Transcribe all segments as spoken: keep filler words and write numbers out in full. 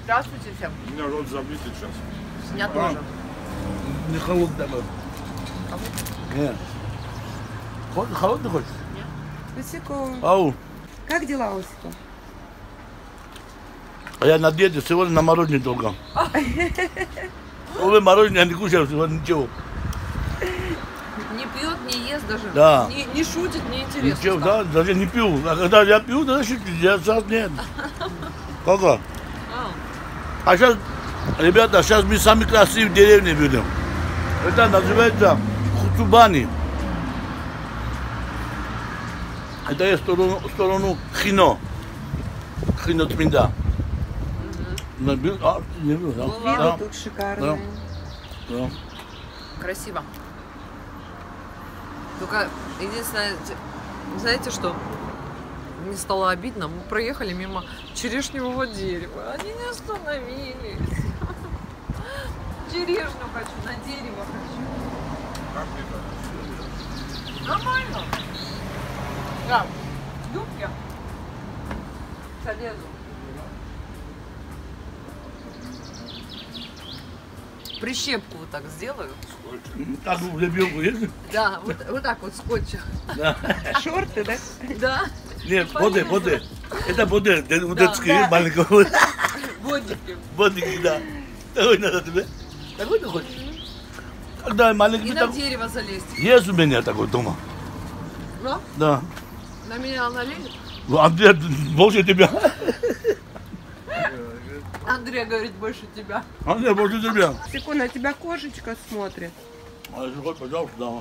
Здравствуйте всем. У меня рот забитый сейчас. У меня тоже. Не холодный был. Нет. Холодный хочешь? Усико. Ау. Как дела, Усико? А я на диете сегодня на мороженое только. Увы, мороженое я не кушал сегодня ничего. Не пьет, не ест даже. Да. Не, не шутит, не интересно. Ничего, да, даже не пью. А когда я пью, значит, я сейчас нет. Как-то. А. А сейчас, ребята, сейчас мы сами красивые в деревне будем. Это называется Хуцубани. Это есть сторону, сторону Хино. Хино Тминда. Mm-hmm. Был, а, не был, да? Виды Да. тут шикарные. Да. Да. Красиво. Только единственное, знаете что? Мне стало обидно. Мы проехали мимо черешневого дерева. Они не остановились. Черешню хочу, на дерево хочу. Нормально. Да. Ждут я. Залезу. Прищепку вот так сделаю. Так в лебедку есть? Да, вот, вот так вот скотчем. Да. Шорты, да? Да. Нет, боды, боды. Это боды, вот Да, детские, да. маленького. Бодики. Бодики, да. Такой надо тебе. Такой ты хочешь? Когда маленький И на так... дерево залезть. Есть у меня такой дома. Да? Да. На меня налезет? Ну, Андрей, больше тебя. Андрей говорит, больше тебя. Андрей, больше тебя. Усико, на тебя кошечка смотрит. А если хочешь, пожалуйста, да.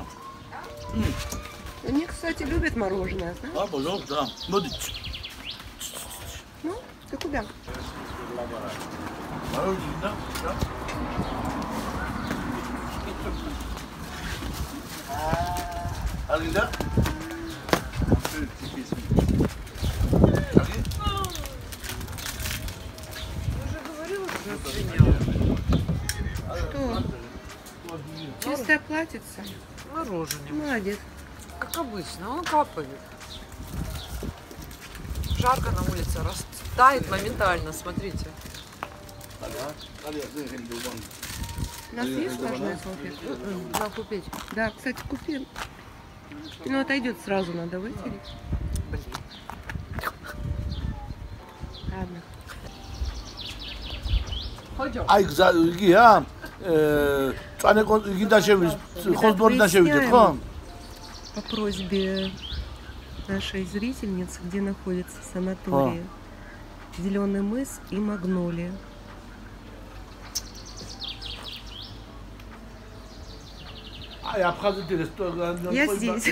Они, кстати, любят мороженое, знаешь? Да, пожалуйста, да. Боди. Ну, ты куда? Мороженое, да? Да. Алина? Что? Чистая платьица? Мороженое. Молодец. Как обычно, он капает. Жарко на улице, растает моментально, смотрите. У нас есть влажная салфетка? Надо купить. Да, кстати, купи. Ну, отойдет сразу, надо вытереть. Блин. Ладно. Пойдем. Ay güzel ilgi ya. Eee tane ilgi taşımış. Kozbor taşımış. Хон. По просьбе нашей зрительницы, где находится санаторий Зеленый мыс и Магнолия. Ay Abkhazı restoran. Я здесь.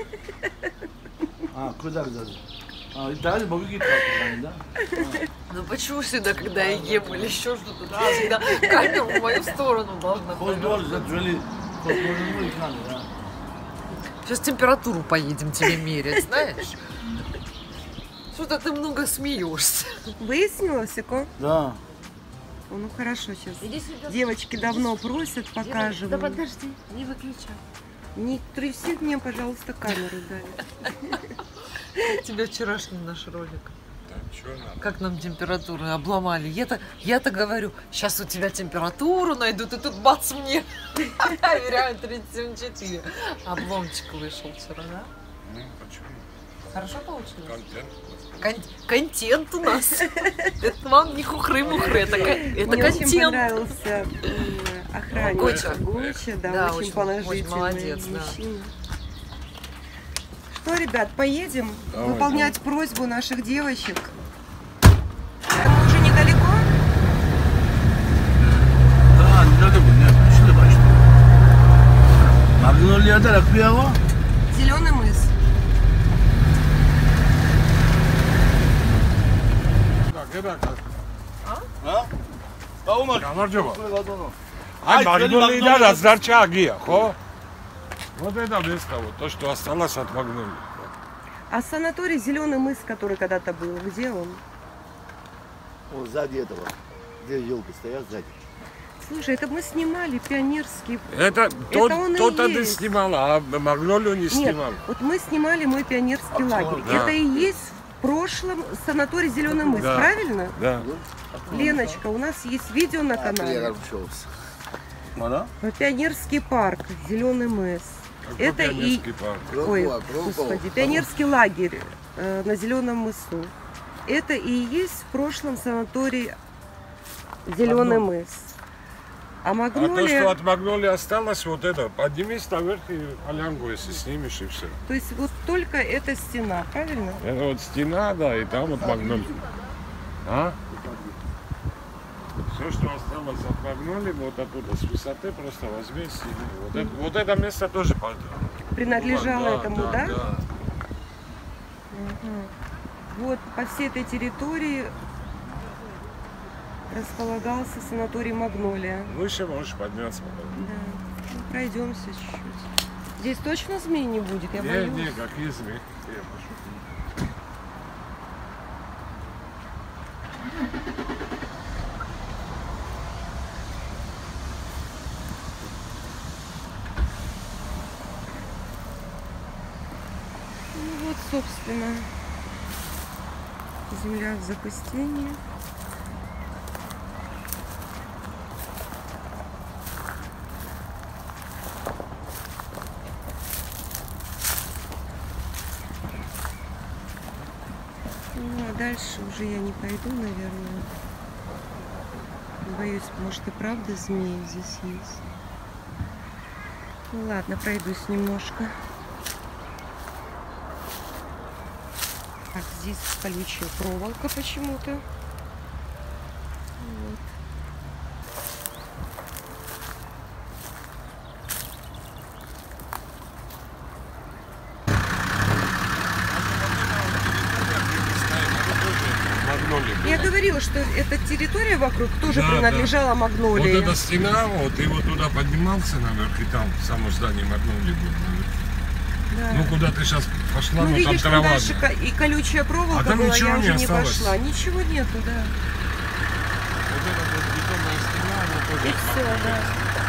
А, куда güzel. А, Италия, могу гид да? Ну почему всегда, когда я ем или еще что-то, да, всегда камера в мою сторону должна Kozbor повернуться. zaten Kozbor'un ekranı ya. Сейчас температуру поедем тебе мерять, знаешь? Что-то ты много смеешься. Выяснила, Сико? Да. Ну хорошо, сейчас. Иди сюда. Девочки давно просят, Да покажем. подожди, не выключай. Не тряси мне, пожалуйста, камеру, Дарья. Тебя вчерашний наш ролик. Да, чё надо? Как нам температуру обломали. Я-то, я-то говорю, сейчас у тебя температуру найдут, и тут бац мне. Проверяют тридцать семь четыре. Обломчик вышел вчера, да? Ну, почему? Хорошо получилось? Контент. Кон- контент у нас. Это вам не хухры-мухры, это, ко- это Мне очень контент. понравился м, охранник Гоча. Гоча, да, Да, очень очень- положительный очень молодец, да. мужчина. Что, ребят, поедем Давай, выполнять просьбу наших девочек. Это мы уже недалеко? Да, не надо было, нет, что бачите. Магнолия'da rakıya var. Зеленый мыс. Так, ребята, Ha? Olmaz. Камарджоба. Ай, Ай, Магнолия. Магнолия разгорча гия, хо? Вот это место, вот то, что осталось от Магнолии. А санаторий Зеленый мыс, который когда-то был, где он? Вот сзади этого. Где елки стоят сзади. Слушай, это мы снимали пионерский. Это тот, он и кто-то ты есть. снимала, а Магнолию не Нет, снимал. вот мы снимали мой пионерский лагерь. Да. Это и есть прошлом санаторий Зеленый мыс, Да. правильно? Да. Леночка, у нас есть видео на канале. Voilà. Пионерский парк, Зеленый мыс. Какой Это и... пионерский парк? Ой, господи, пионерский лагерь э, на Зеленом мысу. Это и есть в прошлом санаторий Зеленый мыс. А А то, Магнолия, что от Магнолии осталось, вот это, поднимись наверх и полянку, если снимешь, и все. то есть вот только эта стена, правильно? Это вот стена, да, и там вот Магнолия. А? Все, что осталось от Магнолии, вот оттуда, с высоты, просто возьми и сними. Вот, это, вот это место тоже под... Принадлежало Да, этому, да? да? Да. Мгм. Вот по всей этой территории располагался санаторий Магнолия. Выше можешь подняться. Да. Ну, пройдемся чуть-чуть. Здесь точно змей не будет? Я Не, боюсь. не, какие змеи. Я пошутил. Ну вот, собственно, земля в запустении. Ну, а дальше уже я не пойду, наверное. Боюсь, может и правда змеи здесь есть. Ну ладно, пройдусь немножко. Так, здесь колючая проволока почему-то. Вот. Я говорила, что эта территория вокруг тоже Да, принадлежала Вот Магнолии. эта стена, вот, и вот туда поднимался наверх, и там само здание Магнолии было наверх. Да. Ну, куда ты сейчас пошла, Ну, ну, видишь, там там трава. дальше ко- и колючая проволока А там была, ничего я не уже не осталось? пошла. Ничего нету, да. Вот эта вот бетонная стена, она тоже И все, да.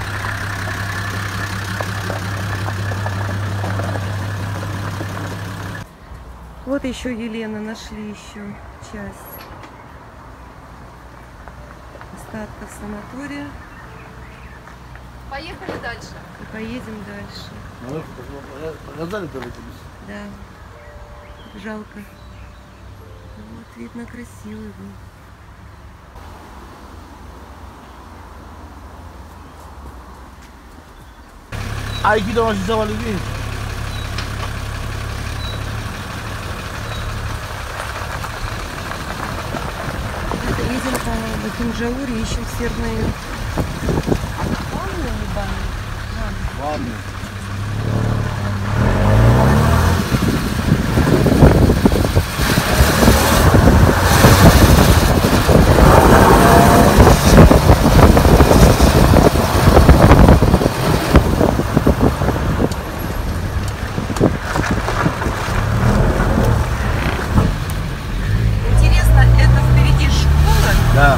Вот еще, Елена, нашли еще часть остатков санатория. Поехали дальше. И поедем дальше. Ну, показали тоже тебе? Да. Жалко. Вот, видно, красивый был. А iki de başlı zavallı değil. Это едем по Бакинджауре, ищем серные. Var mı? Интересно, это впереди школа? Da.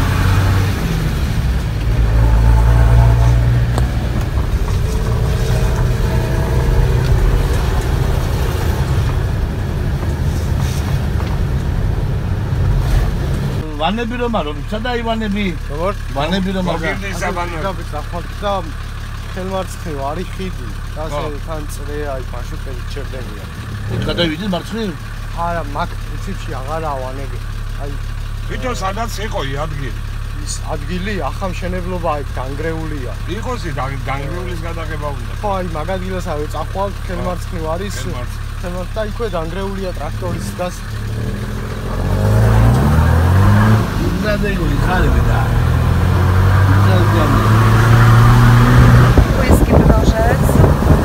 ვანები რომ არ არის, სადა ივანები? როგორ? ვანები რომ არ არის. მოგირდი საბანო. და ხელმარცხნივ არის ხიდი. და ხო. ასე თან წრეა, აი მარშრუტები ჩერდებიან. გადავიდი მარცხნივ? არა, მაგ პრინციპში აღარა ვანები. აი თვითონ სადაც იყო ადგილი. ის ადგილი ახალმშენებლობა იქ დანგრეულია. იყოს განგრეულის გადაღება უნდა. ხო, აი მაგ ადგილასაც წახვალ ხელმარცხნივ არის. ხელმარცხნივ. ხელმარცხნივ და იქვე დანგრეულია ტრაქტორის გას. გადაიგული ხარები და. გადაიგული. Поиски продолжаются.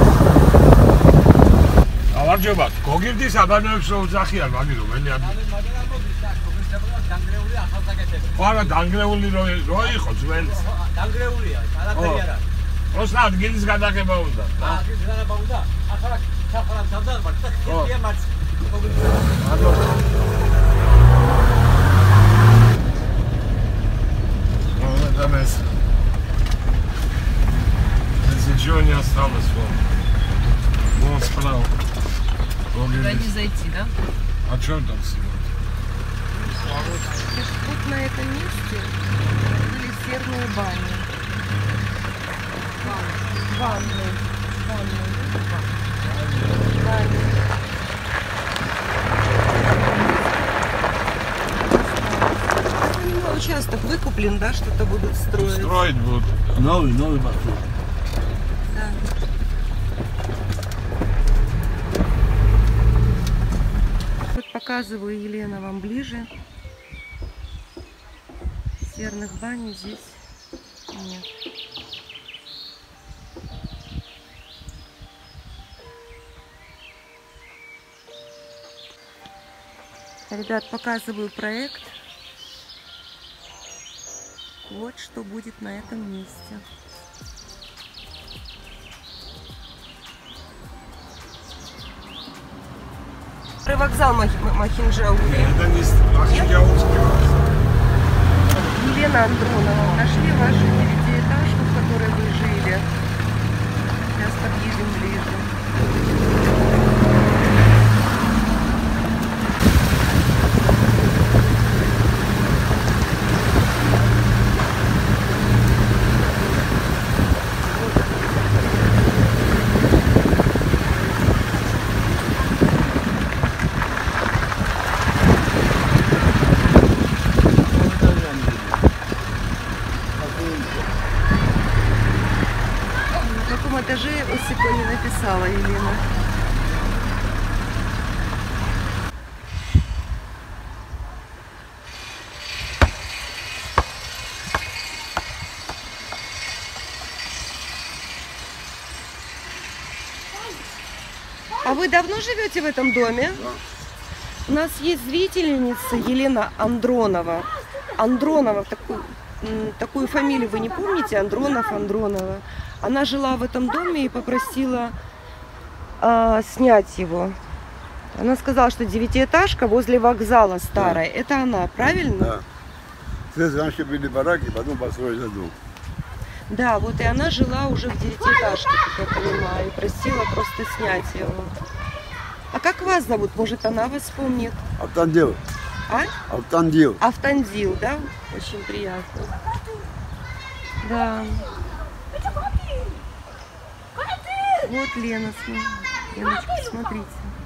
გამარჯობა. გოგირდი საბანოებს რო უძახიან მაგი რომელი ადგილი. ხო, არა, დანგრეული რო რო იყო ძველი. დანგრეულია, არაფერი არ არის. просто ადგილის გადაღება უნდა. ადგილის გადაღება უნდა. ახლა საფრანგ თავდან ვარ და ხილია მარც. Ну, там es. Ничего не осталось, вон. Вон справа. Туда не зайти, да? А что там сегодня? Вот на этом месте были серные бани. Ванны. Ванны. Ванны. Ну, участок выкуплен, да, что-то будут строить. Строить будут. Новый, новый маршрут. Да. Вот показываю, Елена, вам ближе. Серных бань здесь нет. Ребят, показываю проект. Вот что будет на этом месте. Вокзал Мах- Махинджаури. Это не Махинджаурский вокзал. Елена Андронова. Нашли вашу девятиэтажку, в которой вы жили. Сейчас подъедем ближе. На каком этаже Осипа не написала Елена. А вы давно живете в этом доме? Да. У нас есть зрительница Елена Андронова. Андронова, такую, такую фамилию вы не помните? Андронов, Андронова. Она жила в этом доме и попросила э, снять его. Она сказала, что девятиэтажка возле вокзала старая. Да. Это она, правильно? Да. Здесь раньше были бараки, потом построили дом. Да, вот и она жила уже в девятиэтажке, как я понимаю, и просила просто снять его. А как вас зовут? Может, она вас помнит? Автандил. А? Автандил. Автандил, да? Очень приятно. Да. Вот Лена, Леночка, смотрите.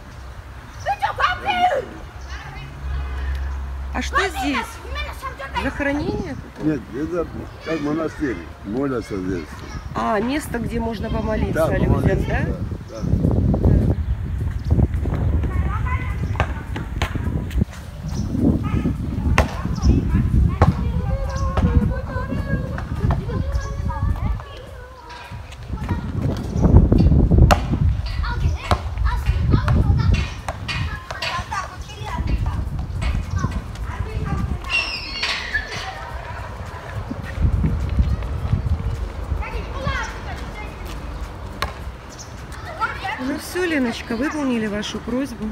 А что здесь? Захоронение? Нет, это как монастырь. Молятся здесь. А, место, где можно помолиться Да, людям, помолиться, да? да, да. Ну все, Леночка, выполнили вашу просьбу.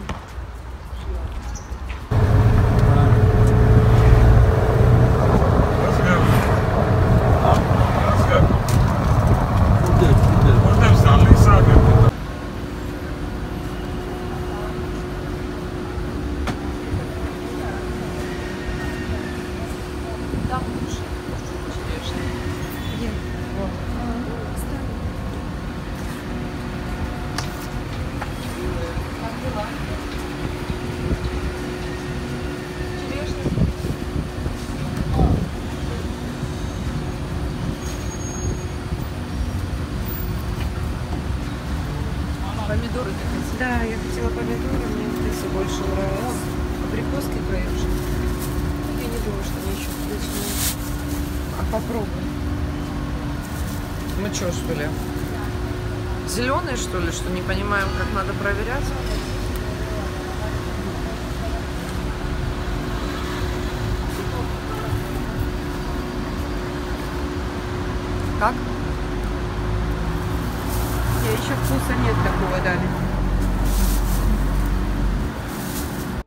Помидоры ты хотела? Да, я хотела помидоры, мне вот эти больше нравятся. Абрикоски поешь? Я не думаю, что мне еще вкуснее. А попробуй. Мы что, что ли? Зеленые, что ли, что не понимаем, как надо проверять? Как? Я еще вкуса нет такого, Дали.